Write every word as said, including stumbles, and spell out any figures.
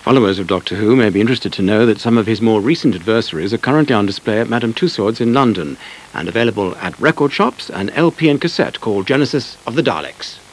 Followers of Doctor Who may be interested to know that some of his more recent adversaries are currently on display at Madame Tussauds in London and available at record shops and L P and cassette called Genesis of the Daleks.